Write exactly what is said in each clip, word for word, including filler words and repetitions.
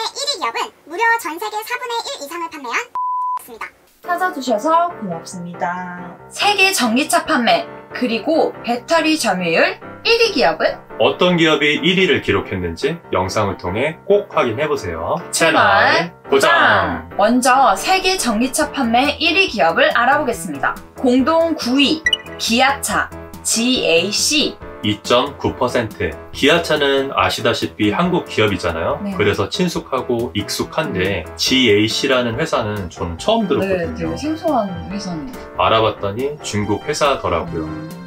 일 위 기업은 무려 전 세계 사분의 일 이상을 판매한 습니다. 찾아주셔서 고맙습니다. 세계 전기차 판매 그리고 배터리 점유율 일 위 기업은 어떤 기업이 일 위를 기록했는지 영상을 통해 꼭 확인해보세요. 채널 고정! 먼저 세계 전기차 판매 일 위 기업을 알아보겠습니다. 공동 구 위 기아차 지에이씨 이 점 구 퍼센트. 기아차는 아시다시피 한국 기업이잖아요. 네. 그래서 친숙하고 익숙한데 지에이씨라는 회사는 저는 처음 네, 들었거든요. 되게 생소한 회사네요. 알아봤더니 중국 회사더라고요.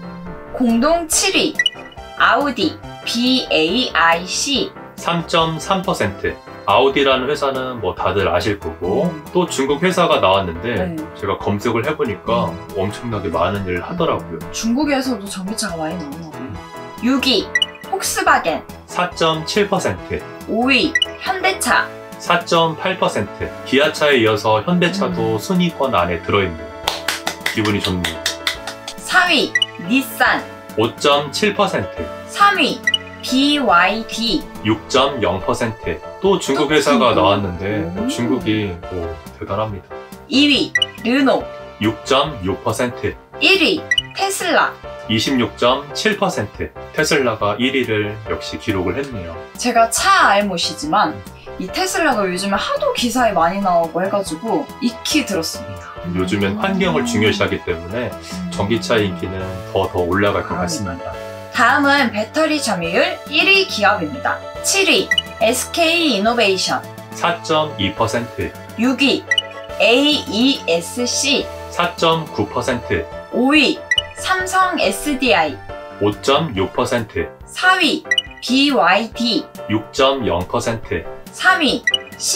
공동 칠 위 아우디 비에이아이씨 삼 점 삼 퍼센트. 아우디라는 회사는 뭐 다들 아실 거고 음. 또 중국 회사가 나왔는데 네. 제가 검색을 해보니까 음. 엄청나게 많은 일을 하더라고요. 중국에서도 전기차가 많이 나오나 봐요. 육 위 폭스바겐 사 점 칠 퍼센트. 오 위 현대차 사 점 팔 퍼센트. 기아차에 이어서 현대차도 음. 순위권 안에 들어있네요. 기분이 좋네요. 사 위 닛산 오 점 칠 퍼센트. 삼 위 비와이디 육 점 영 퍼센트. 또 중국 또 회사가 중국. 나왔는데 오. 중국이 오, 대단합니다. 이 위 르노 육 점 육 퍼센트. 일 위 테슬라. 이십육 점 칠 퍼센트. 테슬라가 일 위를 역시 기록을 했네요. 제가 차 알못이지만 이 테슬라가 요즘에 하도 기사에 많이 나오고 해가지고 익히 들었습니다. 요즘엔 환경을 중요시하기 때문에 전기차의 인기는 더 더 올라갈 것 같습니다. 다음은 배터리 점유율 일 위 기업입니다. 칠 위 에스케이이노베이션, 사 점 이 퍼센트. 육 위 에이이에스씨, 사 점 구 퍼센트. 오 위 삼성 에스디아이, 오 점 육 퍼센트. 사 위 비와이디, 육 점 영 퍼센트. 삼 위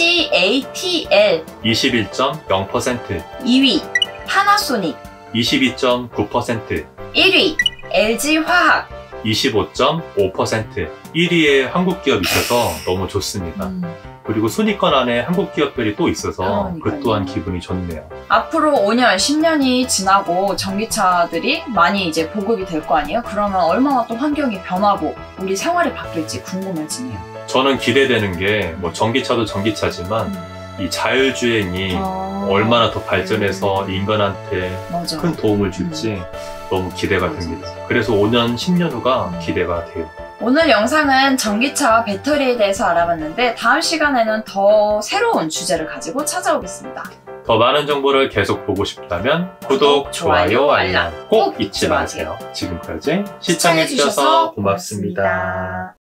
씨에이티엘, 이십일 점 영 퍼센트. 이 위 파나소닉, 이십이 점 구 퍼센트. 일 위 엘지화학. 이십오 점 오 퍼센트. 일 위에 한국 기업이 있어서 너무 좋습니다. 음, 그리고 순위권 안에 한국 기업들이 또 있어서 그 그러니까요. 또한 기분이 좋네요. 앞으로 오 년, 십 년이 지나고 전기차들이 많이 이제 보급이 될 거 아니에요? 그러면 얼마나 또 환경이 변하고 우리 생활이 바뀔지 궁금해지네요. 저는 기대되는 게 뭐 전기차도 전기차지만 이 자율주행이 아, 얼마나 더 발전해서 인간한테 맞아. 큰 도움을 줄지 너무 기대가 맞아. 됩니다. 그래서 오 년, 십 년 후가 기대가 돼요. 오늘 영상은 전기차와 배터리에 대해서 알아봤는데 다음 시간에는 더 새로운 주제를 가지고 찾아오겠습니다. 더 많은 정보를 계속 보고 싶다면 구독, 좋아요, 알람 꼭 잊지 마세요. 지금까지 시청해주셔서 고맙습니다.